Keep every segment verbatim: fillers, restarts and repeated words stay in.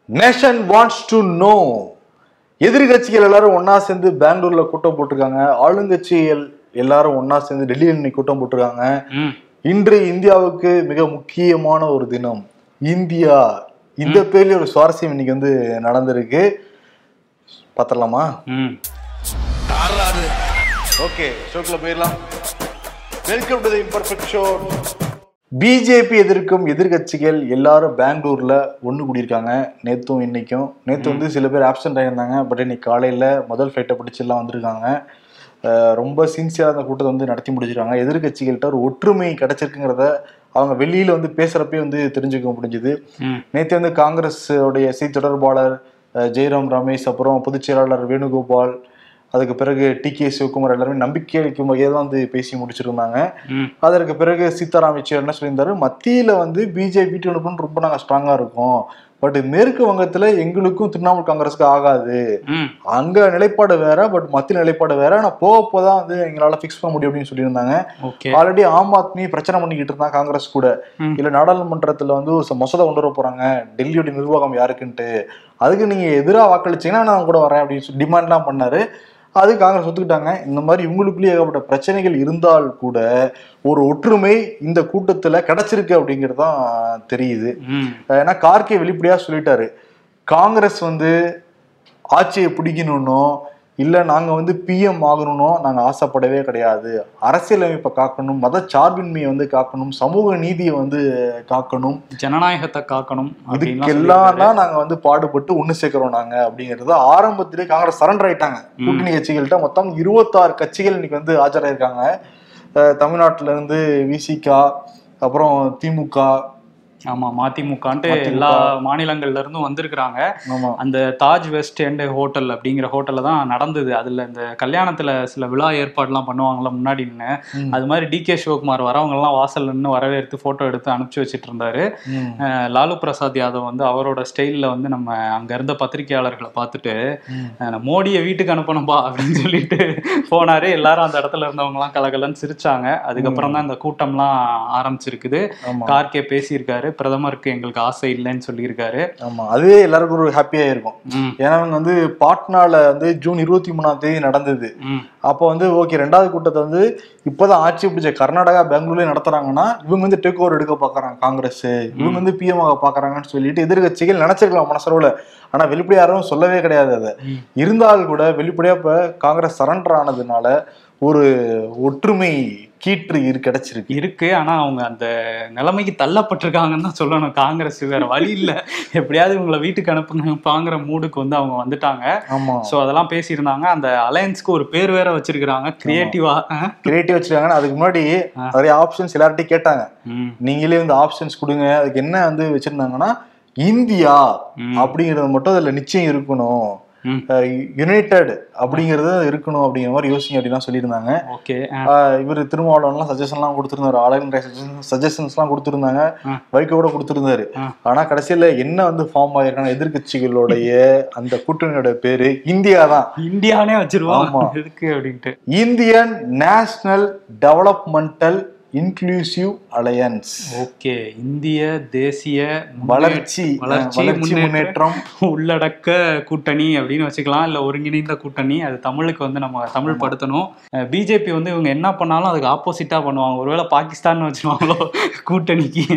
Nation wants to know. எதிர்கட்சிகள் எல்லாரும் ஒன்னா சேர்ந்து பெங்களூர்ல கூட்டம் போட்டிருக்காங்க. ஆளுங்கட்சிகள் எல்லாரும் ஒன்னா சேர்ந்து டெல்லியில் இன்னைக்கு கூட்டம் போட்டிருக்காங்க. இன்று இந்தியாவுக்கு மிக முக்கியமான ஒரு தினம். இந்தியா இந்த பேர்ல ஒரு சுவாரஸ்யம் இன்னைக்கு வந்து நடந்திருக்கு. பாத்திரலாமா? ஓகே, ஷோக்குள்ள போயிடலாம். Welcome to the imperfect show. BJP எதிர்க்கும் எதிர்கட்சிகள் எல்லாரும் பெங்களூர்ல ஒன்று கூடியிருக்காங்க. நேற்றும் இன்னைக்கும். நேற்று வந்து சில பேர் ஆப்சென்ட் ஆகியிருந்தாங்க. பட் இன்னைக்கு காலையில முதல் ஃபிளைட்டை பிடிச்செல்லாம் வந்திருக்காங்க. ரொம்ப சின்சியராக அந்த கூட்டத்தை வந்து நடத்தி முடிச்சிருக்காங்க. எதிர்கட்சிகள்கிட்ட ஒரு ஒற்றுமை கிடைச்சிருக்குங்கிறத அவங்க வெளியில வந்து பேசுறப்பே வந்து தெரிஞ்சுக்க முடிஞ்சுது. நேற்று வந்து காங்கிரஸ் உடைய செய்தி தொடர்பாளர் ஜெய்ராம் ரமேஷ், அப்புறம் பொதுச் செயலாளர் வேணுகோபால், அதுக்கு பிறகு டி கே சிவகுமார் எல்லாருமே நம்பிக்கை அளிக்கும் வகையை தான் வந்து பேசி முடிச்சிருந்தாங்க. அதற்கு பிறகு சீதாராம் யெச்சூரி என்ன சொல்லியிருந்தாரு, மத்தியில வந்து பிஜேபி ரொம்ப நாங்க ஸ்ட்ராங்கா இருக்கும், பட் மேற்கு வங்கத்துல எங்களுக்கும் திரிணாமுல் காங்கிரஸுக்கு ஆகாது, அங்க நிலைப்பாடு வேற, பட் மத்திய நிலைப்பாடு வேற, ஆனா போக போதான் வந்து எங்களால பிக்ஸ் பண்ண முடியும் அப்படின்னு சொல்லியிருந்தாங்க. ஆல்ரெடி ஆம் ஆத்மி பிரச்சனை பண்ணிக்கிட்டு இருந்தாங்க காங்கிரஸ் கூட, இல்ல நாடாளுமன்றத்துல வந்து ஒரு மசோதா கொண்டு வர போறாங்க டெல்லியோட நிர்வாகம் யாருக்குன்ட்டு, அதுக்கு நீங்க எதிராக வாக்களிச்சீங்கன்னா நான் கூட வரேன் அப்படின்னு சொல்லி டிமாண்ட்லாம் பண்ணாரு. அது காங்கிரஸ் ஒத்துக்கிட்டாங்க. இந்த மாதிரி இவங்களுக்குள்ளேயே ஏகப்பட்ட பிரச்சனைகள் இருந்தால் கூட ஒரு ஒற்றுமை இந்த கூட்டத்துல கிடைச்சிருக்கு அப்படிங்கிறது தான் தெரியுது. ஏன்னா கார்கே வெளிப்படையா சொல்லிட்டாரு, காங்கிரஸ் வந்து ஆட்சியை பிடிக்கணும்னோ இல்ல நாங்க வந்து பிஎம் ஆகணும்னோ நாங்க ஆசைப்படவே கிடையாது. அரசியலமைப்பை காக்கணும், மத சார்பின்மையை வந்து காக்கணும், சமூக நீதியை வந்து காக்கணும், ஜனநாயகத்தை காக்கணும், இதுக்கெல்லாம் தான் நாங்க வந்து பாடுபட்டு ஒண்ணு சேர்க்கிறோம் நாங்க அப்படிங்கிறது ஆரம்பத்திலே காங்கிரஸ் சரண்டர் ஆயிட்டாங்க. கூட்டணி கட்சிகள்கிட்ட மொத்தம் இருபத்தாறு கட்சிகள் இன்னைக்கு வந்து ஆஜராயிருக்காங்க. தமிழ்நாட்டுல இருந்து விசிகா, அப்புறம் திமுக, ஆமா மதிமுகன்ட்டு எல்லா மாநிலங்கள்ல இருந்தும் வந்திருக்கிறாங்க. அந்த தாஜ் வெஸ்ட் எண்ட் ஹோட்டல் அப்படிங்கிற ஹோட்டல்ல தான் நடந்தது. அதுல இந்த கல்யாணத்துல சில விழா ஏற்பாடுலாம் பண்ணுவாங்கல்ல முன்னாடி நின்று, அது மாதிரி டி கே சிவகுமார் வரவங்க எல்லாம் வாசல் நின்று வரவேற்று போட்டோ எடுத்து அனுப்பிச்சு வச்சுட்டு இருந்தாரு. லாலு பிரசாத் யாதவ் வந்து அவரோட ஸ்டைல்ல வந்து நம்ம அங்க இருந்த பத்திரிகையாளர்களை பார்த்துட்டு மோடியை வீட்டுக்கு அனுப்பணும்பா அப்படின்னு சொல்லிட்டு போனாரு. எல்லாரும் அந்த இடத்துல இருந்தவங்க எல்லாம் கலகலன்னு சிரிச்சாங்க. அதுக்கப்புறம் தான் இந்த கூட்டம்லாம் ஆரம்பிச்சிருக்குது. கார்கே பேசியிருக்காரு, பிரதமருக்கு எங்களுக்கு ஆசை இல்லைன்னு சொல்லியிருக்காரு. ஆமா, அதுவே எல்லாருக்கும் ஒரு ஹாப்பியா இருக்கும். ஏன்னா அவங்க வந்து பாட்னால வந்து ஜூன் இருபத்தி மூணாம் தேதி நடந்தது. அப்போ வந்து ஓகே, ரெண்டாவது கூட்டத்தை வந்து இப்பதான் ஆட்சி பிடிச்ச கர்நாடகா பெங்களூர்ல நடத்துறாங்கன்னா இவங்க வந்து டேக் ஓவர் எடுக்க பாக்குறாங்க காங்கிரஸ், இவங்க வந்து பிஎம் ஆக பாக்குறாங்கன்னு சொல்லிட்டு எதிர்கட்சிகள் நினைச்சிருக்கலாம் மனசளவுல. ஆனா வெளிப்படையா யாரும் சொல்லவே கிடையாது. அதை இருந்தாலும் கூட வெளிப்படையா இப்ப காங்கிரஸ் சரண்டர் ஆனதுனால ஒரு ஒற்றுமை கீற்று இரு கிடைச்சிருக்கு இருக்கு. ஆனா அவங்க அந்த நிலைமைக்கு தள்ளப்பட்டிருக்காங்கன்னு தான் சொல்லணும். காங்கிரஸ் வேற வழி இல்ல, எப்படியாவது இவங்களை வீட்டுக்கு அனுப்புங்கப்பாங்கிற மூடுக்கு வந்து அவங்க வந்துட்டாங்க. ஆமா, சோ அதெல்லாம் பேசியிருந்தாங்க. அந்த அலையன்ஸ்க்கு ஒரு பேர் வேற வச்சிருக்காங்க, கிரியேட்டிவா கிரியேட்டிவ் வச்சிருக்காங்க. அதுக்கு முன்னாடி நிறைய ஆப்ஷன்ஸ் எல்லார்ட்டையும் கேட்டாங்க, நீங்களே வந்து ஆப்ஷன்ஸ் கொடுங்க. அதுக்கு என்ன வந்து வச்சிருந்தாங்கன்னா இந்தியா அப்படிங்கறது மட்டும் அதுல நிச்சயம் இருக்கணும், யுனைடெட் அப்படிங்கறது இருக்கணும் அப்படிங்கிற மாதிரி யோசிங்க அப்படின்னா சொல்லியிருந்தாங்க. இவர் திருமாவளவன்லாம் சஜஷன் எல்லாம் கொடுத்திருந்தாரு, ஆளுநர் சஜஷன்ஸ் எல்லாம் கொடுத்திருந்தாங்க, வைகோ கூட கொடுத்திருந்தாரு. ஆனா கடைசியில என்ன வந்து ஃபார்ம் ஆயிருக்கான எதிர்கட்சிகளுடைய அந்த கூட்டணியோட பேரு இந்தியா தான். இந்தியானே வச்சிருவாங்க எதுக்கு அப்படின்ட்டு, Indian national developmental inclusive alliance. Okay, இந்திய தேசிய வளர்ச்சி வளர்ச்சி முன்னேற்றம் உள்ளடக்க கூட்டணி அப்படின்னு வச்சுக்கலாம், இல்ல ஒருங்கிணைந்த கூட்டணி. அது தமிழுக்கு வந்து நம்ம தமிழ் படுத்தணும். பிஜேபி வந்து இவங்க என்ன பண்ணாலும் அதுக்கு ஆப்போசிட்டா பண்ணுவாங்க. ஒருவேளை பாகிஸ்தான் வச்சுருவாங்களோ கூட்டணிக்கு,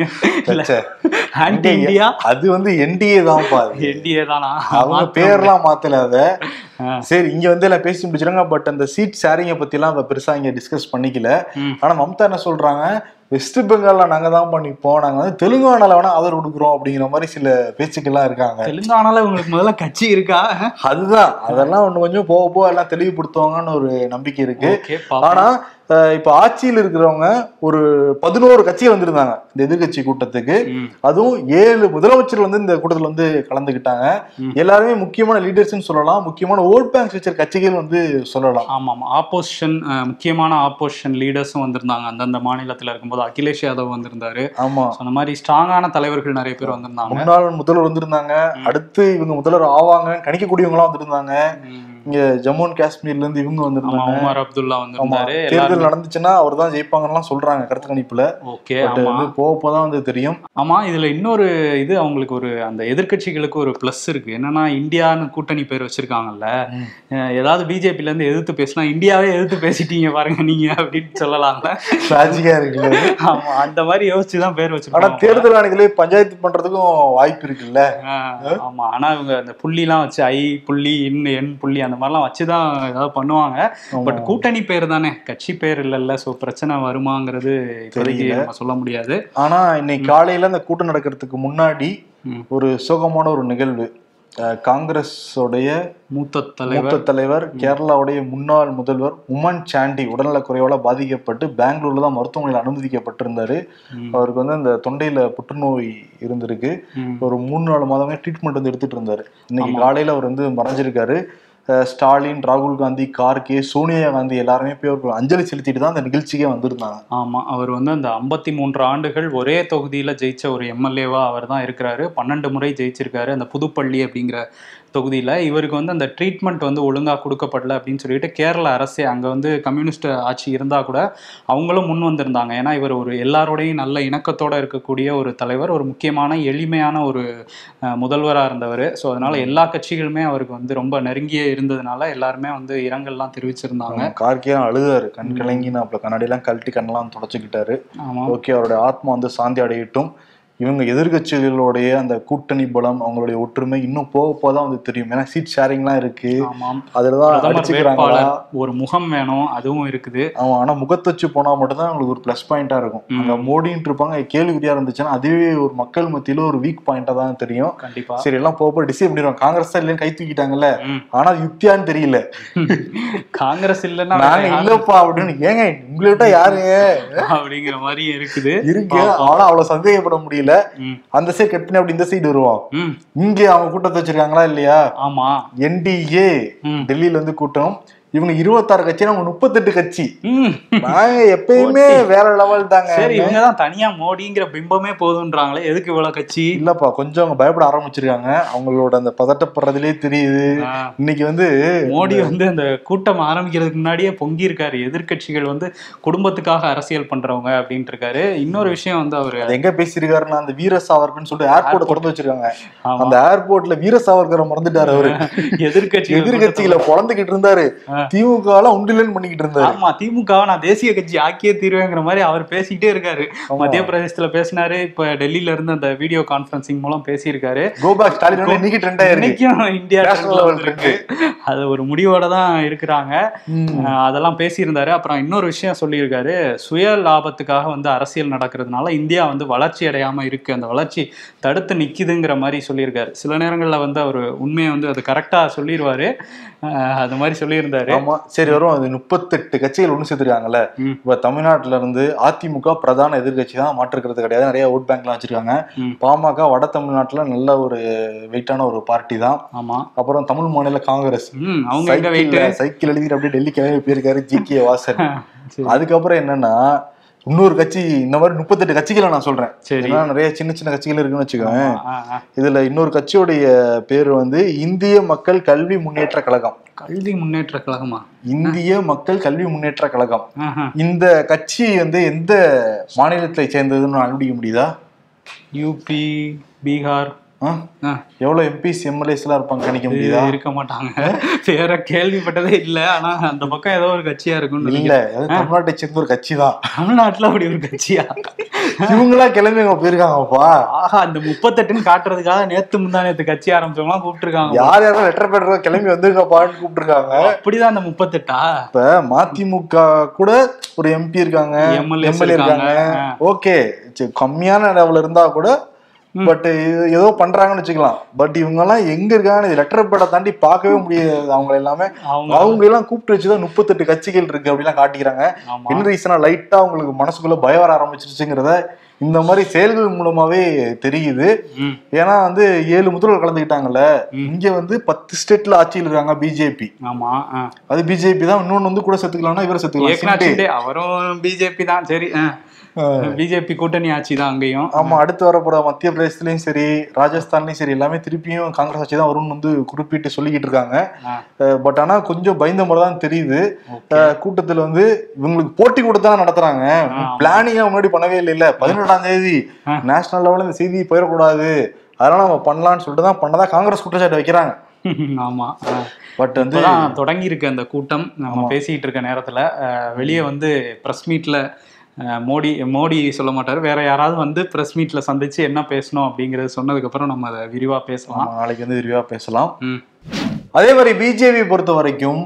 ஆன்டி இந்தியா. அது வந்து என்டிஏ தான் பாரு, என்டிஏ தானா, அவங்க பேர்லாம் மாத்தல. அத சரி இங்க வந்து எல்லாம் பேசி முடிச்சிருங்க. பட் அந்த சீட் ஷேரிங்க பத்தி எல்லாம் பெருசா இங்க டிஸ்கஸ் பண்ணிக்கல. ஆனா மம்தா என்ன சொல்றாங்க, வெஸ்ட் பெங்கால்ல நாங்க தான் பண்ணிப்போம், நாங்க வந்து தெலுங்கானால வேணா ஆதரவு கொடுக்குறோம் அப்படிங்கிற மாதிரி சில பேச்சுக்கெல்லாம் இருக்காங்க. தெலுங்கானால உங்களுக்கு முதல்ல கட்சி இருக்கா? அதுதான், அதெல்லாம் ஒண்ணு கொஞ்சம் போக போக எல்லாம் தெளிவுபடுத்துவாங்கன்னு ஒரு நம்பிக்கை இருக்கு. ஆனா இப்ப ஆட்சியில் இருக்கிறவங்க ஒரு பதினோரு கட்சிகள் வந்திருந்தாங்க இந்த எதிர்கட்சி கூட்டத்துக்கு. அதுவும் ஏழு முதலமைச்சர்கள் வந்து இந்த கூட்டத்தில் வந்து கலந்துக்கிட்டாங்க. எல்லாருமே முக்கியமான லீடர்ஸ்ன்னு சொல்லலாம், முக்கியமான ஓட் பேங்க் வச்ச கட்சிகள் வந்து சொல்லலாம். ஆமா ஆமா, ஆப்போசிஷன் முக்கியமான ஆப்போசிஷன் லீடர்ஸும் வந்திருந்தாங்க. அந்தந்த மாநிலத்தில் இருக்கும்போது அகிலேஷ் யாதவ் வந்திருந்தாரு. ஆமா, அந்த மாதிரி ஸ்ட்ராங்கான தலைவர்கள் நிறைய பேர் வந்திருந்தாங்க. முன்னாள் முதல்வர் வந்திருந்தாங்க, அடுத்து இவங்க முதல்வர் ஆவாங்க கணிக்கக்கூடியவங்க எல்லாம் வந்திருந்தாங்க. இங்க ஜம்மு அண்ட் காஷ்மீர்ல இருந்து இவங்க வந்திருந்தாங்க, உமர் அப்துல்லா வந்திருந்தாரு. தேர்தல் நடந்துச்சுன்னா அவர் தான் ஜெயிப்பாங்கன்னு சொல்றாங்க கருத்து கணிப்புல. ஓகே, வந்து போக போதான் வந்து தெரியும். ஆமா, இதுல இன்னொரு இது அவங்களுக்கு ஒரு அந்த எதிர்கட்சிகளுக்கு ஒரு பிளஸ் இருக்கு. என்னன்னா இந்தியான்னு கூட்டணி பேர் வச்சிருக்காங்கல்ல, ஏதாவது பிஜேபில இருந்து எதிர்த்து பேசினா இந்தியாவே எதிர்த்து பேசிட்டீங்க பாருங்க நீங்க அப்படின்னு சொல்லலாம்ல. லாஜிக்கா இருக்கு. ஆமா, அந்த மாதிரி யோசிச்சுதான் பேர் வச்சிருக்காங்க. ஆனா தேர்தல் ஆணைகளே பஞ்சாயத்து பண்றதுக்கும் வாய்ப்பு இருக்குல்ல. ஆமா, ஆனா இவங்க அந்த புள்ளி எல்லாம் வச்சு ஐ புள்ளி இன் என் புள்ளி அந்த மாதிரிலாம் வச்சுதான் ஏதாவது பண்ணுவாங்க. பட் கூட்டணி பேர் தானே, கட்சி பேர் இல்லைல்ல. சோ பிரச்சனை வருமாங்கிறது இப்போதைக்கு நம்ம சொல்ல முடியாது. ஆனா இன்னைக்கு காலையில அந்த கூட்டம் நடக்கிறதுக்கு முன்னாடி ஒரு சோகமான ஒரு நிகழ்வு. காங்கிரஸோடைய மூத்த தலைவர் மூத்த தலைவர் கேரளாவுடைய முன்னாள் முதல்வர் உமன் சாண்டி உடல்நல குறைவால பாதிக்கப்பட்டு பெங்களூர்ல தான் மருத்துவமனையில் அனுமதிக்கப்பட்டிருந்தாரு. அவருக்கு வந்து அந்த தொண்டையில புற்றுநோய் இருந்திருக்கு. ஒரு மூணு நாலு மாதமே ட்ரீட்மெண்ட் வந்து எடுத்துட்டு இருந்தாரு. இன்னைக்கு காலையில அவர் வந்து மறைஞ்சிருக்காரு. ஸ்டாலின், ராகுல் காந்தி, கார்கே, சோனியா காந்தி எல்லாருமே போய் அவருக்கு அஞ்சலி செலுத்திட்டு தான் அந்த நிகழ்ச்சிக்கே வந்திருந்தாங்க. ஆமா, அவர் வந்து அந்த ஐம்பத்தி மூன்று ஆண்டுகள் ஒரே தொகுதியில ஜெயிச்ச ஒரு எம்எல்ஏவா அவர் தான் இருக்கிறாரு. பன்னெண்டு முறை ஜெயிச்சிருக்காரு அந்த புதுப்பள்ளி அப்படிங்கிற தொகுதியில. இவருக்கு வந்து அந்த ட்ரீட்மெண்ட் வந்து ஒழுங்கா கொடுக்கப்படல அப்படின்னு சொல்லிட்டு கேரள அரசே, அங்க வந்து கம்யூனிஸ்ட் ஆட்சி இருந்தா கூட அவங்களும் முன் வந்திருந்தாங்க. ஏன்னா இவர் ஒரு எல்லாரோடையும் நல்ல இணக்கத்தோட இருக்கக்கூடிய ஒரு தலைவர், ஒரு முக்கியமான எளிமையான ஒரு முதல்வரா இருந்தவர். ஸோ அதனால எல்லா கட்சிகளுமே அவருக்கு வந்து ரொம்ப நெருங்கிய இருந்ததுனால எல்லாருமே வந்து இரங்கல்லாம் தெரிவிச்சிருந்தாங்க. கார்கே அழுதாரு, கண் கலங்கி அப்ப கண்ணாடியெல்லாம் கழட்டி கண்ணெல்லாம் தொடச்சுக்கிட்டாரு. ஓகே, அவருடைய ஆத்மா வந்து சாந்தி அடையட்டும். இவங்க எதிர்கட்சிகளுடைய அந்த கூட்டணி பலம், அவங்களுடைய ஒற்றுமை இன்னும் போக போதான் வந்து தெரியும். ஏன்னா சீட் ஷேரிங்லாம் இருக்கு, அதுலதான் ஒரு முகம் வேணும், அதுவும் இருக்குது. ஆமா, ஆனா முகத்தை வச்சு போனா மட்டும்தான் அவங்களுக்கு ஒரு பிளஸ் பாயிண்டா இருக்கும். அங்க மோடின்னு இருப்பாங்க, கேள்விக்குறியா இருந்துச்சுன்னா அதுவே ஒரு மக்கள் மத்தியில ஒரு வீக் பாயிண்டா தான் தெரியும். கண்டிப்பா. சரி, எல்லாம் போக போய் டிசைட் பண்ணிடுவாங்க. காங்கிரஸ் தான் இல்லைன்னு கை தூக்கிட்டாங்கல்ல, ஆனா யுக்தியான்னு தெரியல. காங்கிரஸ் இல்லன்னா நாங்க இல்லப்பா அப்படின்னு, ஏங்க உங்கள்கிட்ட யாருங்க அப்படிங்கிற மாதிரி இருக்குது இருக்கு. ஆனா அவ்வளவு சந்தேகப்பட முடியல. அந்த சைடு கட் பண்ணி அப்படி இந்த சைடு வருவான். இங்க அவங்க கூட்டத்தை வச்சிருக்காங்களா இல்லையா? ஆமா, என்டிஏ டெல்லியில இருந்து கூட்டம். இவங்க இருபத்தாறு கட்சி, அவங்க முப்பத்தெட்டு கட்சி. நாங்க எப்பயுமே வேற லெவல் தாங்க. சரி, இவங்கதான் தனியா மோடிங்கிற பிம்பமே போதுன்றாங்களே, எதுக்கு இவ்வளவு கட்சி? இல்லப்பா, கொஞ்சம் அவங்க பயப்பட ஆரம்பிச்சிருக்காங்க. அவங்களோட அந்த பதட்டப்படுறதுலயே தெரியுது. இன்னைக்கு வந்து மோடி வந்து அந்த கூட்டம் ஆரம்பிக்கிறதுக்கு முன்னாடியே பொங்கி இருக்காரு. எதிர்கட்சிகள் வந்து குடும்பத்துக்காக அரசியல் பண்றவங்க அப்படின்ட்டு இருக்காரு. இன்னொரு விஷயம் வந்து அவரு எங்க பேசியிருக்காருன்னா, அந்த வீர சாவர்கர்னு சொல்லிட்டு ஏர்போர்ட் திறந்து வச்சிருக்காங்க. அந்த ஏர்போர்ட்ல வீர சாவர்கரை மறந்துட்டாரு அவரு. எதிர்கட்சி எதிர்கட்சிகளை பொழந்துகிட்டு இருந்தாரு. திமுக ஒன்றிலன் பண்ணிக்கிட்டு இருந்தாரு. ஆமா, திமுக நான் தேசிய கட்சி ஆக்கியே தீர்வேங்கிற மாதிரி அவர் பேசிக்கிட்டே இருக்காரு. மத்திய பிரதேசத்துல பேசினாரு, இப்ப டெல்லியில இருந்து அந்த வீடியோ கான்பரன்சிங் மூலம் பேசியிருக்காரு. இந்தியா இருக்கு, அது ஒரு முடிவோட தான் இருக்கிறாங்க. அதெல்லாம் பேசியிருந்தாரு. அப்புறம் இன்னொரு விஷயம் சொல்லியிருக்காரு, சுய லாபத்துக்காக வந்து அரசியல் நடக்கிறதுனால இந்தியா வந்து வளர்ச்சி அடையாம இருக்கு, அந்த வளர்ச்சி தடுத்து நிக்குதுங்கிற மாதிரி சொல்லியிருக்காரு. சில நேரங்கள்ல வந்து அவர் உண்மையை வந்து அது கரெக்டா சொல்லிடுவாரு. அது மாதிரி சொல்லியிருந்தாரு. ஆமா, சரி வரும். அது முப்பத்தெட்டு கட்சிகள் ஒண்ணு சேர்த்துருக்காங்கல்ல. இப்ப தமிழ்நாட்டுல இருந்து அதிமுக பிரதான எதிர்கட்சி தான், மாற்றுக்கிறது கிடையாது. நிறைய ஓட் பேங்க் எல்லாம் வச்சிருக்காங்க. பாமக வட தமிழ்நாட்டுல நல்ல ஒரு வெயிட்டான ஒரு பார்ட்டி தான். ஆமா, அப்புறம் தமிழ் மாநில காங்கிரஸ் அவங்க சைக்கிள் எழுதிட்டு அப்படியே டெல்லி கிளம்பி போயிருக்காரு ஜி கே வாசன். அதுக்கப்புறம் என்னன்னா, இன்னொரு கட்சி, இந்த மாதிரி முப்பத்தெட்டு கட்சிகளை நான் சொல்றேன். நிறைய சின்ன சின்ன கட்சிகள் இருக்குன்னு வச்சுக்கோங்க. இதுல இன்னொரு கட்சியோடைய பேரு வந்து இந்திய மக்கள் கல்வி முன்னேற்ற கழகம். கல்வி முன்னேற்ற கழகமா? இந்திய மக்கள் கல்வி முன்னேற்ற கழகம். இந்த கட்சி வந்து எந்த மாநிலத்தை சேர்ந்ததுன்னு கண்டுபிடிக்க முடியுதா? யூபி, பீகார். எவ்வளவு எம்பிஸ் எம்எல்ஏஸ் எல்லாம் இருப்பாங்க, கணிக்க முடியுதா? இருக்க மாட்டாங்க. வேற கேள்விப்பட்டதே இல்ல. ஆனா அந்த பக்கம் ஏதோ ஒரு கட்சியா இருக்கும். இல்ல, தமிழ்நாட்டை சேர்ந்த ஒரு கட்சி தான். தமிழ்நாட்டுல அப்படி ஒரு கட்சியா? இவங்களா கிளம்பி அங்க போயிருக்காங்கப்பா. ஆஹா, அந்த முப்பத்தெட்டுன்னு காட்டுறதுக்காக நேத்து முந்தா நேத்து கட்சி ஆரம்பிச்சவங்க எல்லாம் கூப்பிட்டு இருக்காங்க. யார் யாரும் லெட்டர் பேட் கிளம்பி வந்திருக்காப்பான்னு கூப்பிட்டு இருக்காங்க. அப்படிதான் அந்த முப்பத்தெட்டா? இப்ப மதிமுக கூட ஒரு எம்பி இருக்காங்க, எம்எல்ஏ இருக்காங்க. ஓகே, கம்மியான லெவல் இருந்தா கூட பட் ஏதோ பண்றாங்கன்னு வச்சுக்கலாம். பட் இவங்க எல்லாம் எங்க இருக்காங்க, லெட்டர் பேடை தாண்டி பார்க்கவே முடியாது. அவங்க எல்லாமே அவங்க எல்லாம் கூப்பிட்டு வச்சுதான் முப்பத்தெட்டு கட்சிகள் இருக்கு அப்படிலாம் காட்டிக்கிறாங்க. என்ன ரீசனா, லைட்டா அவங்களுக்கு மனசுக்குள்ள பயம் வர ஆரம்பிச்சிருச்சுங்கிறத இந்த மாதிரி செயல்கள் மூலமாவே தெரியுது. ஏன்னா வந்து ஏழு முதல்வர் கலந்துக்கிட்டாங்கல்ல, இங்க வந்து பத்து ஸ்டேட்ல ஆட்சியில் இருக்காங்க பிஜேபி. ஆமா, அது பிஜேபி தான். இன்னொன்னு வந்து கூட சேர்த்துக்கலாம்னா இவரை சேர்த்துக்கலாம், அவரும் பிஜேபி தான். சரி, பிஜேபி கூட்டணி ஆட்சி தான் அங்கேயும். ஆமா, அடுத்து வரப்போற மத்திய பிரதேசத்துலயும் சரி ராஜஸ்தான்லயும் சரி எல்லாமே திருப்பியும் காங்கிரஸ் ஆட்சி தான் வரும்னு வந்து குறிப்பிட்டு சொல்லிக்கிட்டு இருக்காங்க. பட் ஆனா கொஞ்சம் பயந்த மாதிரி தான் தெரியுது. கூட்டத்துல வந்து இவங்களுக்கு போட்டி கொடுத்தானே நடத்துறாங்க, பிளானிங்கா முன்னாடி பண்ணவே இல்லை. இல்ல பதினெட்டாம் தேதி நேஷனல் லெவல்ல இந்த செய்தி போயிடக்கூடாது, அதனால நம்ம பண்ணலாம்னு சொல்லிட்டு தான் பண்ணதான் காங்கிரஸ் குற்றச்சாட்டு வைக்கிறாங்க. ஆமா, பட் வந்து தொடங்கி இருக்கு அந்த கூட்டம். நம்ம பேசிட்டு இருக்க நேரத்துல வெளியே வந்து பிரஸ் மீட்ல மோடி மோடி சொல்ல மாட்டாரு, வேற யாராவது வந்து பிரஸ் மீட்ல சந்திச்சு என்ன பேசணும் அப்படிங்கறது சொன்னதுக்கு அப்புறம் நம்ம அதை விரிவா பேசலாம். நாளைக்கு வந்து விரிவா பேசலாம். அதே மாதிரி பிஜேபி பொறுத்த வரைக்கும்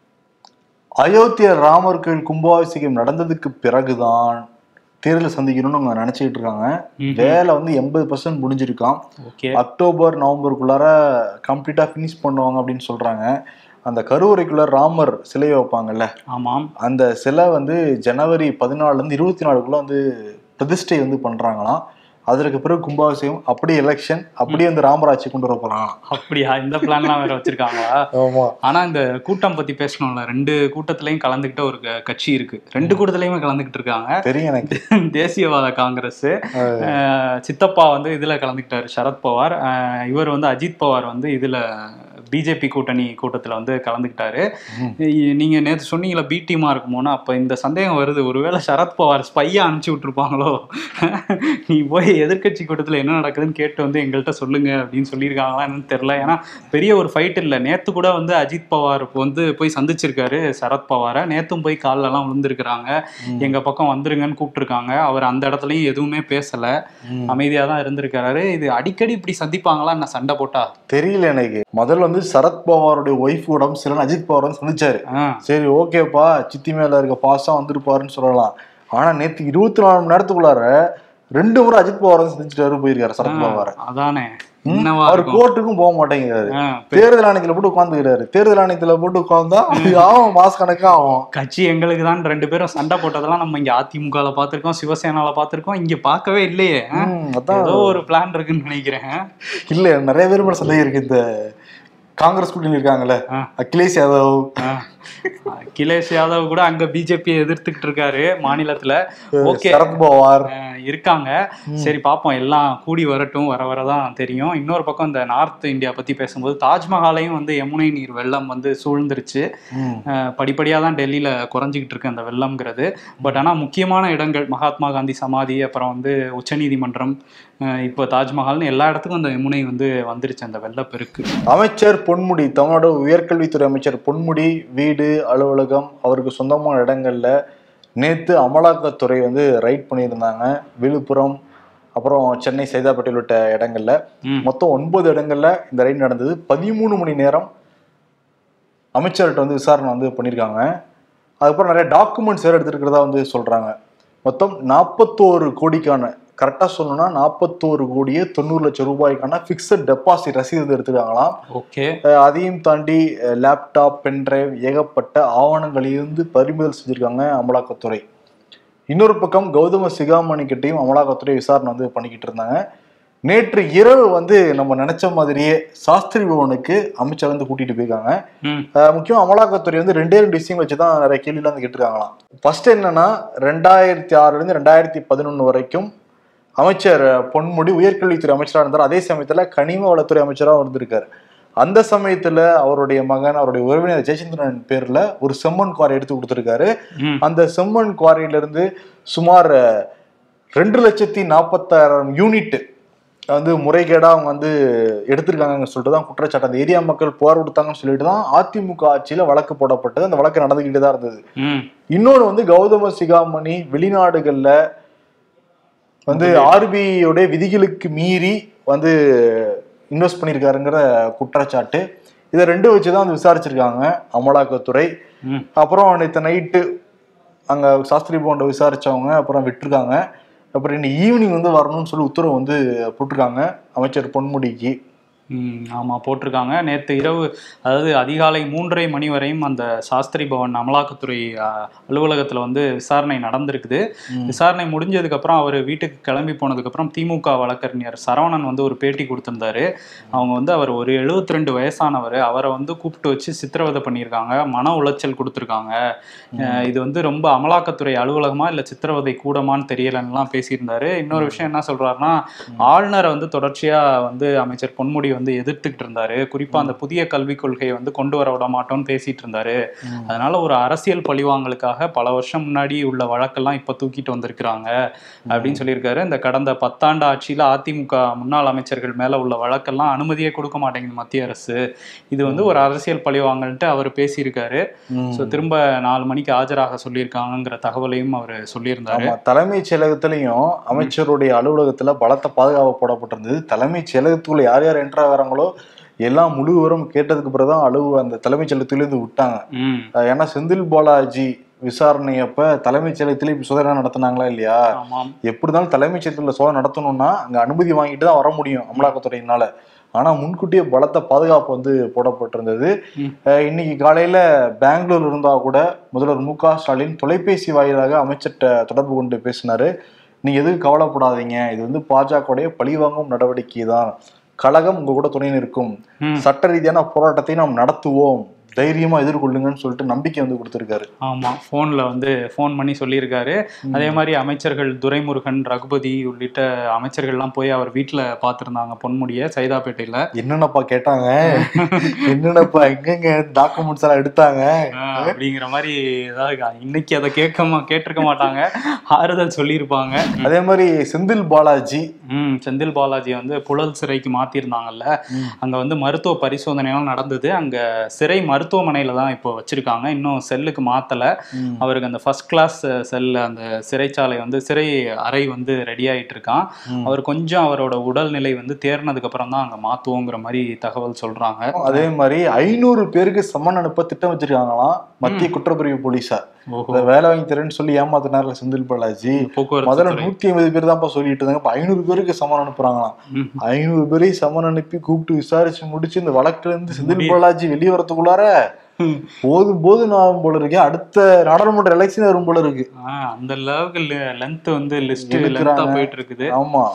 அயோத்தியா ராமர் கோயில் கும்பாபிஷேகம் நடந்ததுக்கு பிறகுதான் தேர்தல் சந்திக்கணும்னு அவங்க நினைச்சுக்கிட்டு இருக்காங்க. வேலை வந்து எண்பது பர்சன்ட் முடிஞ்சிருக்கான். அக்டோபர் நவம்பருக்குள்ளார கம்ப்ளீட்டா பினிஷ் பண்ணுவாங்க அப்படின்னு சொல்றாங்க. அந்த கருவறைக்குள்ள ராமர் சிலையை வைப்பாங்கல்ல, ஆமாம், அந்த சிலை வந்து ஜனவரி பதினாலுல இருந்து இருபத்தி நாலுக்குள்ள வந்து பிரதிஷ்டை வந்து பண்றாங்களாம். அதற்கு பிறகு கும்பாபிஷேகம், அப்படியே எலெக்ஷன், அப்படியே வந்து ராமராட்சி கொண்டு வர போறாங்க. அப்படியா? இந்த பிளான்லாம் வேற வச்சிருக்காங்களா? ஆமா. ஆனா இந்த கூட்டம் பத்தி பேசணும்ல, ரெண்டு கூட்டத்திலையும் கலந்துகிட்ட ஒரு கட்சி இருக்கு, ரெண்டு கூட்டத்திலயுமே கலந்துகிட்டு இருக்காங்க. தெரியும் எனக்கு. தேசியவாத காங்கிரஸ் சித்தப்பா வந்து இதுல கலந்துக்கிட்டாரு, சரத்பவார். இவர் வந்து அஜித் பவார் வந்து இதுல பிஜேபி கூட்டணி கூட்டத்துல வந்து கலந்துக்கிட்டாரு. நீங்க நேற்று சொன்னீங்களா பி டீமா இருக்குமோனா, அப்ப இந்த சந்தேகம் வருது, ஒருவேளை சரத்பவார் ஸ்பையா அனுப்பிச்சு விட்டுருப்பாங்களோ, நீ போய் எதிர்கட்சி கூட்டத்தில் என்ன நடக்குதுன்னு கேட்டு வந்து எங்கள்கிட்ட சொல்லுங்க அப்படின்னு சொல்லியிருக்காங்களா என்னன்னு தெரியல. ஏன்னா பெரிய ஒரு ஃபைட் இல்லை. நேற்று கூட வந்து அஜித் பவார் வந்து போய் சந்திச்சிருக்காரு சரத்பவாரை. நேற்றும் போய் காலெல்லாம் விழுந்திருக்கிறாங்க, எங்க பக்கம் வந்துருங்கன்னு கூப்பிட்டுருக்காங்க. அவர் அந்த இடத்துலையும் எதுவுமே பேசல, அமைதியாக தான் இருந்திருக்காரு. இது அடிக்கடி இப்படி சந்திப்பாங்களா என்ன, சண்டை போட்டா தெரியல எனக்கு. முதல்ல வந்து சரத்பவாருடைய ஒய்ஃப் உடம்பு சரியில்லைன்னு அஜித் பவார் வந்து சந்திச்சாரு. சரி ஓகேப்பா, சித்தி மேல இருக்க பாசம் வந்துருப்பாருன்னு சொல்லலாம். ஆனா நேற்று இருபத்தி நாலு மணி நேரத்துக்குள்ளார ரெண்டு முறை அஜித் பவார் சந்திச்சுட்டு போயிருக்காரு சரத்பவார். அதானே, அவர் கோர்ட்டுக்கும் போக மாட்டேங்கிறாரு, தேர்தல் ஆணையத்துல போட்டு உட்காந்துக்கிறாரு. தேர்தல் ஆணையத்துல போட்டு உட்காந்தா ஆகும், மாச கணக்கா ஆகும். கட்சி எங்களுக்கு தான் ரெண்டு பேரும் சண்டை போட்டதெல்லாம் நம்ம இங்க அதிமுகல பாத்திருக்கோம், சிவசேனால பாத்திருக்கோம், இங்க பார்க்கவே இல்லையே. ஏதோ ஒரு பிளான் இருக்குன்னு நினைக்கிறேன். இல்ல நிறைய பேர் மேல சந்தேகம் இருக்கு. இந்த காங்கிரஸ் கூட்டணி இருக்காங்கல்ல, அகிலேஷ் யாதவ், அகிலேஷ் யாதவ் கூட அங்க பிஜேபியை எதிர்த்துக்கிட்டு இருக்காரு மாநிலத்துல. ஓகே, சரத்பவார் இருக்காங்க. சரி பாப்போம், எல்லாம் கூடி வரட்டும், வர வரதான் தெரியும். இன்னொரு பக்கம் இந்த நார்த் இந்தியா பத்தி பேசும்போது தாஜ்மஹாலையும் வந்து யமுனை நீர் வெள்ளம் வந்து சூழ்ந்துருச்சு. படிப்படியா தான் டெல்லியில குறைஞ்சிக்கிட்டு இருக்கு அந்த வெள்ளம்ங்கிறது. பட் ஆனா முக்கியமான இடங்கள், மகாத்மா காந்தி சமாதி, அப்புறம் வந்து உச்சநீதிமன்றம், இப்போ தாஜ்மஹால்னு எல்லா இடத்துக்கும் அந்த யமுனை வந்து வந்துருச்சு அந்த வெள்ளப்பெருக்கு. அமைச்சர் பொன்முடி, தமிழ்நாடு உயர்கல்வித்துறை அமைச்சர் பொன்முடி வீடு, அலுவலகம், அவருக்கு சொந்தமான இடங்கள்ல நேற்று அமலாக்கத்துறை வந்து ரைட் பண்ணியிருந்தாங்க. விழுப்புரம், அப்புறம் சென்னை, சைதாப்பேட்டை உள்ளிட்ட இடங்கள்ல மொத்தம் ஒன்பது இடங்கள்ல இந்த ரைட் நடந்தது. பதிமூணு மணி நேரம் அமைச்சர்கிட்ட வந்து விசாரணை வந்து பண்ணியிருக்காங்க. அதுக்கப்புறம் நிறைய டாக்குமெண்ட்ஸ் வேறு எடுத்துருக்கிறதா வந்து சொல்றாங்க. மொத்தம் நாற்பத்தோரு கோடிக்கான, கரெக்டா சொல்லணும்னா நாற்பத்தோரு கோடியே தொண்ணூறு லட்சம் ரூபாய்க்கான பிக்சட் டெபாசிட் ரசீது எடுத்துக்காங்களாம். ஓகே, அதையும் தாண்டி லேப்டாப், பென்டிரைவ், ஏகப்பட்ட ஆவணங்களிலிருந்து பறிமுதல் செஞ்சிருக்காங்க அமலாக்கத்துறை. இன்னொரு பக்கம் கௌதம சிகாமணி கிட்டையும் அமலாக்கத்துறை விசாரணை வந்து பண்ணிக்கிட்டு இருந்தாங்க. நேற்று இரவு வந்து நம்ம நினைச்ச மாதிரியே சாஸ்திரி பவனுக்கு அமைச்சர் வந்து கூட்டிட்டு போயிருக்காங்க. முக்கியம் அமலாக்கத்துறை வந்து ரெண்டே ரெண்டு விஷயம் வச்சுதான் நிறைய கேள்விலாம் வந்து கேட்டிருக்காங்களாம். ஃபர்ஸ்ட் என்னன்னா, ரெண்டாயிரத்தி ஆறுல இருந்து ரெண்டாயிரத்தி பதினொன்னு வரைக்கும் அமைச்சர் பொன்முடி உயர்கல்வித்துறை அமைச்சராக இருந்தார். அதே சமயத்துல கனிம வளத்துறை அமைச்சராக இருந்திருக்காரு. அந்த சமயத்துல அவருடைய மகன், அவருடைய உறவினர் ஜெயச்சந்திரன் பேர்ல ஒரு செம்மண் குவாரி எடுத்து கொடுத்துருக்காரு. அந்த செம்மண் குவாரியில இருந்து சுமார் ரெண்டு லட்சத்தி நாற்பத்தாயிரம் யூனிட் வந்து முறைகேடா அவங்க வந்து எடுத்திருக்காங்கன்னு சொல்லிட்டு தான் குற்றச்சாட்டு. அந்த ஏரியா மக்கள் புகார் கொடுத்தாங்கன்னு சொல்லிட்டு தான் அதிமுக ஆட்சியில வழக்கு போடப்பட்டது. அந்த வழக்கு நடந்துகிட்டே தான் இருந்தது. இன்னொன்று வந்து கௌதம சிகாமணி வெளிநாடுகள்ல வந்து ஆர்பிஐயோட விதிகளுக்கு மீறி வந்து இன்வெஸ்ட் பண்ணியிருக்காருங்கிற குற்றச்சாட்டு. இதை ரெண்டு வச்சுதான் வந்து விசாரிச்சிருக்காங்க அமலாக்கத்துறை. அப்புறம் நேற்று நைட்டு அங்க சாஸ்திரி பவன்ல விசாரிச்சவங்க அப்புறம் விட்டுருக்காங்க. அப்புறம் இன்னைக்கு ஈவினிங் வந்து வரணும்னு சொல்லி உத்தரவு வந்து போட்டிருக்காங்க அமைச்சர் பொன்முடிக்கு. ம் ஆமாம் போட்டிருக்காங்க. நேற்று இரவு அதாவது அதிகாலை மூன்றரை மணி வரையும் அந்த சாஸ்திரி பவன் அமலாக்கத்துறை அலுவலகத்தில் வந்து விசாரணை நடந்திருக்குது. விசாரணை முடிஞ்சதுக்கப்புறம் அவர் வீட்டுக்கு கிளம்பி போனதுக்கப்புறம் திமுக வழக்கறிஞர் சரவணன் வந்து ஒரு பேட்டி கொடுத்துருந்தாரு. அவங்க வந்து அவர் ஒரு எழுபத்தி ரெண்டு வயசானவர், அவரை வந்து கூப்பிட்டு வச்சு சித்திரவதை பண்ணியிருக்காங்க, மன உளைச்சல் கொடுத்துருக்காங்க. இது வந்து ரொம்ப அமலாக்கத்துறை அலுவலகமா இல்லை சித்திரவதை கூடமான்னு தெரியலன்னுலாம் பேசியிருந்தாரு. இன்னொரு விஷயம் என்ன சொல்றாருன்னா, ஆளுநரை வந்து தொடர்ச்சியாக வந்து அமைச்சர் பொன்முடி வந்து எதிர்த்துக்கிட்டு இருந்தாரு. குறிப்பா அந்த புதிய கல்விக் கொள்கையை வந்து கொண்டு வர விட மாட்டோம்னு பேசிட்டு இருந்தாரு. அதனால ஒரு அரசியல் பழிவாங்கலுக்காக பல வருஷம் முன்னாடி உள்ள வழக்கெல்லாம் இப்ப தூக்கிட்டு வந்திருக்கிறாங்க அப்படின்னு சொல்லியிருக்காரு. இந்த கடந்த பத்தாண்டு ஆட்சியில அதிமுக முன்னாள் அமைச்சர்கள் மேல உள்ள வழக்கெல்லாம் அனுமதியே கொடுக்க மாட்டேங்குது மத்திய அரசு. இது வந்து ஒரு அரசியல் பழிவாங்கல்ட்டு அவர் பேசியிருக்காரு. ஸோ திரும்ப நாலு மணிக்கு ஆஜராக சொல்லியிருக்காங்கிற தகவலையும் அவர் சொல்லியிருந்தாரு. தலைமைச் செயலகத்திலையும் அமைச்சருடைய அலுவலகத்துல பலத்த பாதுகாப்பு போடப்பட்டிருந்தது. தலைமைச் செயலகத்துக்குள்ள யார் யார் என்ட்ரா வராங்களோ எல்லாம் முழு விவரம் கேட்டதுக்கு பிறகுதான் அலுவ அந்த தலைமைச் செயலகத்திலிருந்து விட்டாங்க. ஏன்னா செந்தில் பாலாஜி விசாரணை அப்ப தலைமைச் செயலகத்திலே இப்ப சோதனை நடத்தினாங்களா இல்லையா? எப்படி இருந்தாலும் தலைமைச் செயலகத்துல சோதனை நடத்தணும்னா அங்க அனுமதி வாங்கிட்டு தான் வர முடியும் அமலாக்கத்துறையினால. ஆனா முன்கூட்டியே பலத்த பாதுகாப்பு வந்து போடப்பட்டிருந்தது. இன்னைக்கு காலையில பெங்களூர் இருந்தா கூட முதல்வர் மு க ஸ்டாலின் தொலைபேசி வாயிலாக அமைச்சர்கிட்ட தொடர்பு கொண்டு பேசினாரு. நீங்க எதுவும் கவலைப்படாதீங்க, இது வந்து பாஜகவுடைய பழிவாங்கும் நடவடிக்கை தான், கழகம் உங்க கூட துணை நிற்கும், சட்ட ரீதியான போராட்டத்தை நாம் நடத்துவோம், தைரியமா எதிர்கொள்ளுங்கன்னு சொல்லிட்டு நம்பிக்கை வந்து கொடுத்திருக்காரு. ஆமா, போன்ல வந்து போன் பண்ணி சொல்லியிருக்காரு. அதே மாதிரி அமைச்சர்கள் துரைமுருகன், ரகுபதி உள்ளிட்ட அமைச்சர்கள்லாம் போய் அவர் வீட்டுல பாத்துருந்தாங்க பொன்முடிய சைதாப்பேட்டையில. என்னென்னப்பா கேட்டாங்க, என்னென்னப்பா எங்கெங்க டாக்குமெண்ட்ஸ் எல்லாம் எடுத்தாங்க அப்படிங்கிற மாதிரி ஏதாவது இன்னைக்கு அதை கேட்க கேட்டிருக்க மாட்டாங்க, ஆறுதல் சொல்லியிருப்பாங்க. அதே மாதிரி செந்தில் பாலாஜி ம் செந்தில் பாலாஜி வந்து புழல் சிறைக்கு மாத்திருந்தாங்கல்ல, அங்க வந்து மருத்துவ பரிசோதனைலாம் நடந்தது. அங்க சிறை மருத்துவமனையில தான் இப்போ வச்சிருக்காங்க, இன்னும் செல்லுக்கு மாத்தல. அவருக்கு அந்த ஃபர்ஸ்ட் கிளாஸ் செல்ல அந்த சிறைச்சாலை வந்து சிறை அறை வந்து ரெடி ஆயிட்டு இருக்கான். அவர் கொஞ்சம் அவரோட உடல்நிலை வந்து தேர்னதுக்கு அப்புறம் தான் அங்க மாத்துவோங்கிற மாதிரி தகவல் சொல்றாங்க. அதே மாதிரி ஐநூறு பேருக்கு சம்மன் அனுப்ப திட்டம் வச்சிருக்காங்களாம் மத்திய குற்றப்பிரிவு போலீஸார். வேலை வாங்கி தரேன்னு சொல்லி ஏமாத்தினார்ல செந்தில் பாலாஜி. முதல்ல நூத்தி ஐம்பது பேர் தான் சொல்லிட்டு இருந்தாங்க, இப்ப ஐநூறு பேருக்கு சம்மன் அனுப்புறாங்களாம். ஐநூறு பேரையும் சம்மன் அனுப்பி கூப்பிட்டு விசாரிச்சு முடிச்சு இந்த வழக்குல இருந்து செந்தில் பாலாஜி வெளியே வரதுக்குள்ளார போதும் போதும் ஆகும் போல இருக்கு. அடுத்த நாடாளுமன்ற எலெக்ஷன் வரும் போல இருக்கு. அந்த அளவுக்கு லென்த் வந்து லிஸ்ட் லென்த்தா போயிட்டு இருக்குது. ஆமா,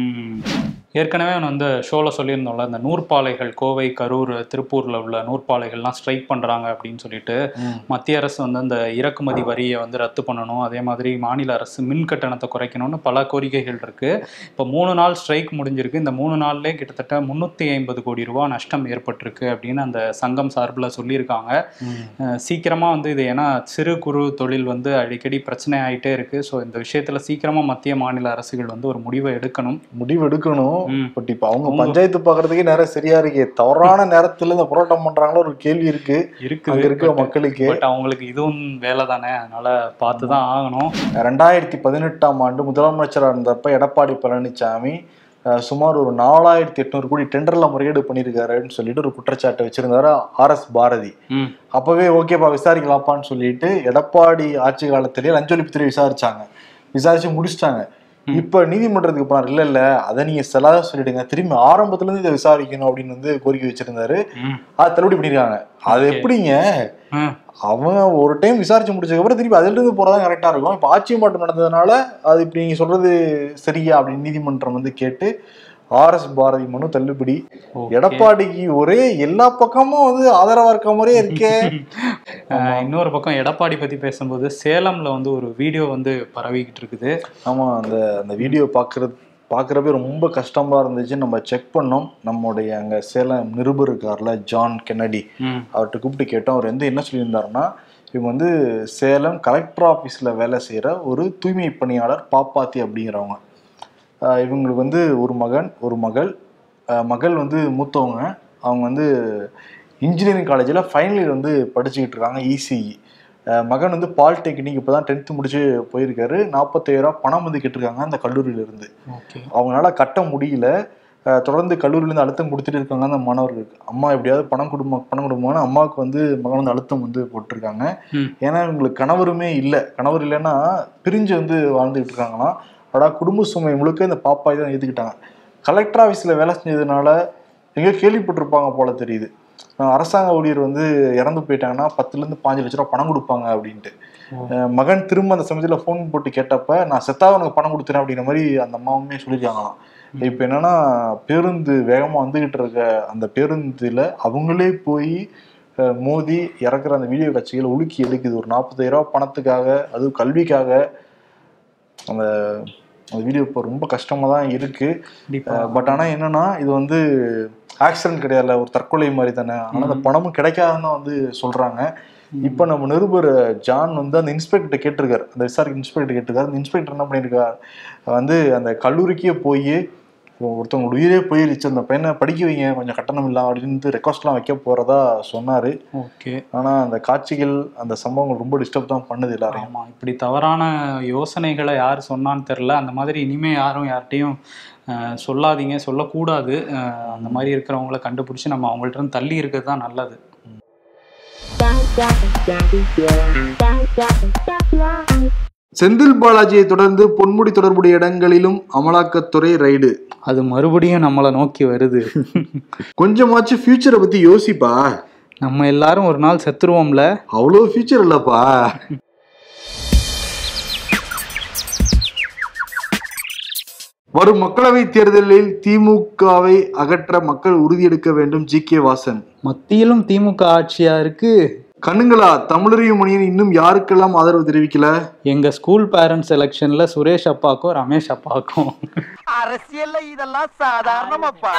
ஏற்கனவே வந்து ஷோவில் சொல்லியிருந்தோம்ல, இந்த நூற்பாலைகள் கோவை, கரூர், திருப்பூரில் உள்ள நூற்பாலைகள்லாம் ஸ்ட்ரைக் பண்ணுறாங்க அப்படின்னு சொல்லிட்டு மத்திய அரசு வந்து அந்த இறக்குமதி வரியை வந்து ரத்து பண்ணணும், அதே மாதிரி மாநில அரசு மின் கட்டணத்தை குறைக்கணும்னு பல கோரிக்கைகள் இருக்குது. இப்போ மூணு நாள் ஸ்ட்ரைக் முடிஞ்சிருக்கு. இந்த மூணு நாள்லேயே கிட்டத்தட்ட முந்நூற்றி ஐம்பது கோடி ரூபா நஷ்டம் ஏற்பட்டிருக்கு அப்படின்னு அந்த சங்கம் சார்பில் சொல்லியிருக்காங்க. சீக்கிரமாக வந்து இது ஏன்னா சிறு குறு தொழில் வந்து அடிக்கடி பிரச்சனை ஆகிட்டே இருக்குது. ஸோ இந்த விஷயத்தில் சீக்கிரமாக மத்திய மாநில அரசுகள் வந்து ஒரு முடிவை எடுக்கணும் முடிவு எடுக்கணும் பட் இப்ப அவங்க பஞ்சாயத்து பாக்குறதுக்கே நேரம் சரியா இருக்கு. தவறான நேரத்துல இந்த போராட்டம் பண்றாங்களோ ஒரு கேள்வி இருக்கு இருக்கு இருக்க மக்களுக்கு. பட் அவங்களுக்கு இதுவும் வேலை தானே, அதனால பார்த்துதான் ஆகணும். ரெண்டாயிரத்தி பதினெட்டாம் ஆண்டு முதலமைச்சராக இருந்தப்ப எடப்பாடி பழனிசாமி சுமார் ஒரு நாலாயிரத்தி எட்நூறு கோடி டெண்டர்ல முறையீடு பண்ணியிருக்காருன்னு சொல்லிட்டு ஒரு குற்றச்சாட்டு வச்சிருந்தாரு ஆர் எஸ் பாரதி. அப்பவே ஓகேப்பா விசாரிக்கலாப்பான்னு சொல்லிட்டு எடப்பாடி ஆட்சி காலத்திலேயே லஞ்ச ஒழிப்புத்துறை விசாரிச்சாங்க. விசாரிச்சு முடிச்சிட்டாங்க. இப்ப நீதிமன்றத்துக்கு போனார், இல்ல இல்ல அதை நீங்க செல்லாத சொல்லிடுங்க, திரும்பி ஆரம்பத்துல இருந்து இதை விசாரிக்கணும் அப்படின்னு வந்து கோரிக்கை வச்சிருந்தாரு. அதை தள்ளுபடி பண்ணிருக்காங்க. அது எப்படிங்க, அவங்க ஒரு டைம் விசாரிச்சு முடிச்சதுக்கு அப்புறம் திருப்பி அதுல இருந்து போறதான் கரெக்டா இருக்கும். இப்ப ஆட்சி மாற்றம் நடந்ததுனால அது இப்படி நீங்க சொல்றது சரியா அப்படின்னு நீதிமன்றம் வந்து கேட்டு ஆர் எஸ் பாரதி மனு தள்ளுபடி. எடப்பாடிக்கு ஒரே எல்லா பக்கமும் வந்து ஆதரவா இருக்க மாதிரியே இருக்கே. இன்னொரு பக்கம் எடப்பாடி பத்தி பேசும்போது சேலம்ல வந்து ஒரு வீடியோ வந்து பரவிக்கிட்டு இருக்குது. ஆமா, அந்த அந்த வீடியோ பாக்குறது பாக்குறப்ப ரொம்ப கஷ்டமா இருந்துச்சு. நம்ம செக் பண்ணோம். நம்முடைய அங்க சேலம் நிருபர் இருக்கார்ல ஜான் கென்னடி, அவர்கிட்ட கூப்பிட்டு கேட்டோம். அவர் வந்து என்ன சொல்லியிருந்தாருன்னா, இவங்க வந்து சேலம் கலெக்டர் ஆபீஸ்ல வேலை செய்யற ஒரு தூய்மை பணியாளர் பாப்பாத்தி அப்படிங்கிறவங்க. இவங்களுக்கு வந்து ஒரு மகன் ஒரு மகள். மகள் வந்து மூத்தவங்க. அவங்க வந்து இன்ஜினியரிங் காலேஜில் ஃபைனல் இயர் வந்து படிச்சுக்கிட்டு இருக்காங்க, இசிஇ. மகன் வந்து பாலிடெக்னிக் இப்போ தான் டென்த்து முடிச்சு போயிருக்காரு. நாற்பத்தாயிரம் பணம் வந்து கேட்டிருக்காங்க அந்த கல்லூரியிலிருந்து. அவங்களால கட்ட முடியல. தொடர்ந்து கல்லூரியிலேருந்து அழுத்தம் கொடுத்துட்டு இருக்காங்க அந்த மாணவர்களுக்கு. அம்மா எப்படியாவது பணம் கொடுமா பணம் கொடுமான்னு அம்மாவுக்கு வந்து மகன் வந்து அழுத்தம் வந்து போட்டிருக்காங்க. ஏன்னா இவங்களுக்கு கணவருமே இல்லை. கணவர் இல்லைன்னா பிரிஞ்சு வந்து வாழ்ந்துகிட்டு இருக்காங்களாம். அடா குடும்ப சுமை முழுக்க இந்த பாப்பாய் தான் ஏற்றுக்கிட்டாங்க. கலெக்டர் ஆஃபீஸில் வேலை செஞ்சதுனால எங்கேயோ கேள்விப்பட்டிருப்பாங்க போல தெரியுது. அரசாங்க ஊழியர் வந்து இறந்து போயிட்டாங்கன்னா பத்துல இருந்து பாஞ்சு லட்ச ரூபா பணம் கொடுப்பாங்க அப்படின்ட்டு. மகன் திரும்ப அந்த சமயத்துல போன் போட்டு கேட்டப்ப நான் செத்தாக உனக்கு பணம் கொடுத்துறேன் அப்படிங்கிற மாதிரி அந்த அம்மாவுமே சொல்லியிருக்காங்களாம். இப்ப என்னன்னா பேருந்து வேகமா வந்துகிட்டு இருக்க அந்த பேருந்துல அவங்களே போய் மோதி இறக்குற அந்த வீடியோ காட்சிகளை உலுக்கி எடுக்குது. ஒரு நாற்பதாயிரம் ரூபாய் பணத்துக்காக, அது கல்விக்காக. அந்த அந்த வீடியோ இப்போ ரொம்ப கஷ்டமா தான் இருக்கு. பட் ஆனா என்னன்னா இது வந்து ஆக்சிடென்ட் கிடையாது, ஒரு தற்கொலை மாதிரி தானே. ஆனா அந்த பணமும் கிடைக்காதுன்னு வந்து சொல்றாங்க. இப்ப நம்ம நிருபர் ஜான் வந்து அந்த இன்ஸ்பெக்டர் கேட்டிருக்காரு, அந்த விசாரிக்க இன்ஸ்பெக்டர் கேட்டிருக்காரு. அந்த இன்ஸ்பெக்டர் என்ன பண்ணிருக்காரு, வந்து அந்த கல்லூரிக்கே போய் ஒருத்தவங்க உயிரே போயிருச்சு, அந்த பையனை படிக்க வைங்க கொஞ்சம் கட்டணம் இல்லை அப்படின்னு ரெக்வஸ்ட்லாம் வைக்க போறதா சொன்னாரு. ஓகே. ஆனா அந்த காட்சிகள் அந்த சம்பவங்கள் ரொம்ப டிஸ்டர்ப் தான் பண்ணுது எல்லாரையும். ஆமா, இப்படி தவறான யோசனைகளை யார் சொன்னான்னு தெரியல. அந்த மாதிரி இனிமே யாரும் யார்கிட்டையும் சொல்லாதீங்க, சொல்லக்கூடாது. அந்த மாதிரி இருக்கிறவங்களை கண்டுபிடிச்சு நம்ம அவங்கள்ட்ட இருந்து தள்ளி இருக்கிறது தான் நல்லது. செந்தில் பாலாஜியை தொடர்ந்து பொன்முடி தொடர்புடைய இடங்களிலும் அமலாக்கத்துறை ரைடு. அது மறுபடியும் நம்மளை நோக்கி வருது. கொஞ்சமாச்சும் ஃபியூச்சரை பத்தி யோசிப்பா. நம்ம எல்லாரும் ஒரு நாள் செத்துருவோம்ல. அவ்வளோ ஃபியூச்சர் இல்லப்பா. வரும் மக்களவை தேர்தலில் திமுகவை அகற்ற மக்கள் உறுதியெடுக்க வேண்டும். G K Vasan. மத்தியிலும் திமுக ஆட்சியா இருக்கு. கண்ணுங்களா, தமிழறியும் மணியன் இன்னும் யாருக்கெல்லாம் ஆதரவு தெரிவிக்கல? எங்க ஸ்கூல் பேரண்ட்ஸ் எலெக்ஷன்ல சுரேஷ் அப்பாக்கும் ரமேஷ் அப்பாக்கும். அரசியல்ல இதெல்லாம் சாதாரணமாப்பா.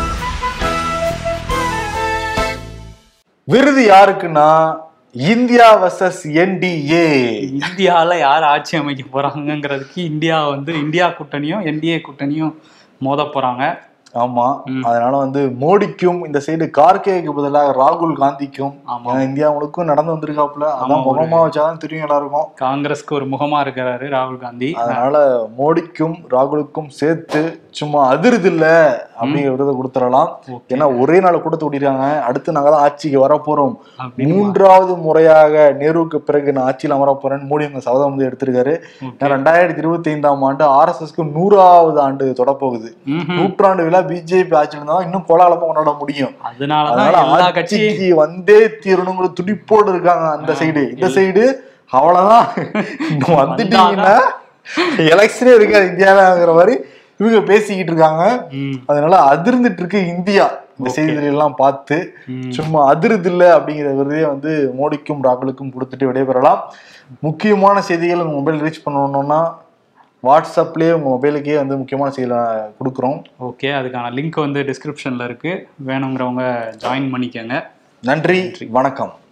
விருது யாருக்குன்னா இந்தியா வர்சஸ் என்டிஏ. இந்தியால யார் ஆட்சி அமைக்க போறாங்கிறதுக்கு இந்தியா வந்து இந்தியா கூட்டணியும் என்டிஏ கூட்டணியும் மோத போறாங்க. ஆமா, அதனால வந்து மோடிக்கும் இந்த சைடு கார்கேக்கு பதிலாக ராகுல் காந்திக்கும் இந்தியா முழுக்கும் நடந்து வந்திருக்காப்புல. அதான் முகமா வச்சாதான் தெரியும் எல்லாருக்கும். காங்கிரஸ்க்கு ஒரு முகமா இருக்கிறாரு ராகுல் காந்தி. அதனால மோடிக்கும் ராகுலுக்கும் சேர்த்து சும்மா அதிருது இல்ல அப்படிங்கிற விருதை கொடுத்துடலாம். ஏன்னா ஒரே நாள் கூட்டத்தை கூட்டிருக்காங்க. அடுத்து நாங்க தான் ஆட்சிக்கு வர போறோம், மூன்றாவது முறையாக நேருவுக்கு பிறகு நான் ஆட்சியில் அமர போறேன்னு மோடி அந்த சபதம் வந்து எடுத்திருக்காரு. ரெண்டாயிரத்தி இருபத்தி ஐந்தாம் ஆண்டு ஆர் எஸ் எஸ்க்கு நூறாவது ஆண்டு தொடப்போகுது. நூற்றாண்டு விழா பிஜேபி ஆட்சியில் இருந்தா இன்னும் கோலாகலமா கொண்டாட முடியும். அதனால ஆட்சிக்கு வந்தே தீரணுங்கிற துடிப்போடு இருக்காங்க அந்த சைடு. இந்த சைடு அவ்வளவுதான், வந்துட்டீங்கன்னா எலெக்ஷனே இருக்காது இந்தியாவிங்கிற மாதிரி இவங்க பேசிக்கிட்டு இருக்காங்க. அதனால அதிர்ந்துட்டு இருக்கு இந்தியா இந்த செய்திகள் எல்லாம் பார்த்து. சும்மா அதிர்து இல்லை அப்படிங்கிற விருதே வந்து மோடிக்கும் ராகுலுக்கும் கொடுத்துட்டு விடைபெறலாம். முக்கியமான செய்திகள் உங்க மொபைல் ரீச் பண்ணணும்னா வாட்ஸ்அப்லேயே உங்கள் மொபைலுக்கே வந்து முக்கியமான செய்திகளை கொடுக்குறோம். ஓகே, அதுக்கான லிங்க் வந்து டிஸ்கிரிப்ஷனில் இருக்குது, வேணுங்கிறவங்க ஜாயின் பண்ணிக்கோங்க. நன்றி, வணக்கம்.